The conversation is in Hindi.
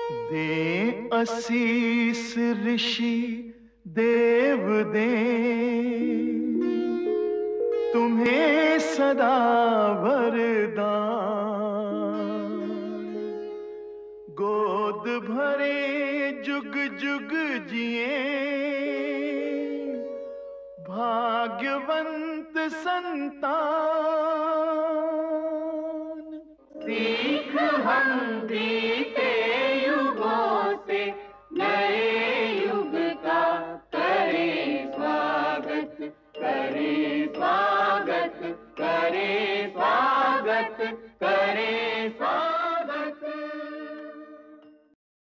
दे असीस ऋषि देव दे तुम्हें सदा वरदान। गोद भरे जुग जुग जिए भाग्यवंत संतान। सीख हम दे